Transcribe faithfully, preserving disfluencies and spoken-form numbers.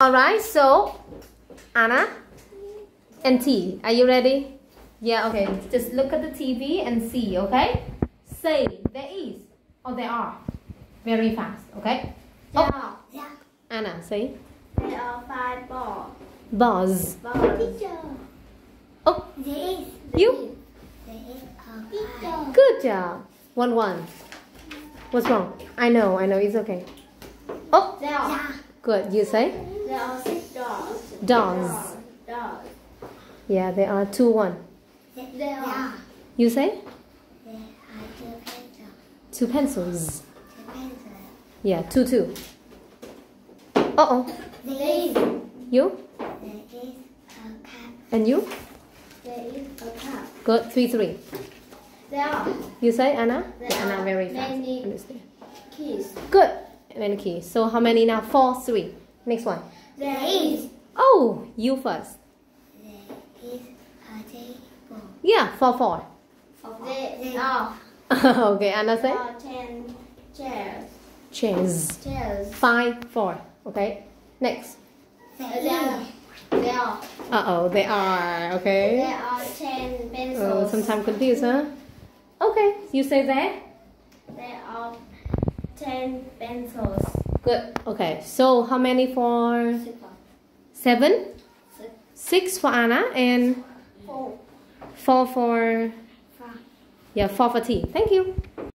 Alright, so Anna and T, are you ready? Yeah, okay. Just look at the T V and see, okay? Say there is or there are. Very fast, okay? There Oh. are. Yeah. Anna, say. There are five balls. Balls. Balls. Oh, There is. you? There is a five. Good job. One one. What's wrong? I know, I know, it's okay. Oh, There are. yeah. Good. You say? There are six dogs. Dogs. Dogs. Yeah, there are two one. There are. You say? There are two pencils. Two pencils. Two pencils. Yeah, two two. Uh oh. There is. You? There is a cup. And you? There is a cup. Good. Three three. There are. You say, Anna? There Yeah, Anna are very fast. many Understand. keys. Good. Many keys. So how many now? Four, three. Next one. There is. Oh, you first. There is a table. Yeah, four four. There are. Okay, Anna say? There are ten chairs. Chairs. Chairs. Five four. Okay. Next. There are. There are. Uh oh, they are. Okay. There are ten Oh, pencils. sometimes confused, huh? Okay. You say there? There are ten pencils. Good. Okay. So how many for seven? Six. Six for Anna and Four. four for Five. yeah, four for T. Thank you.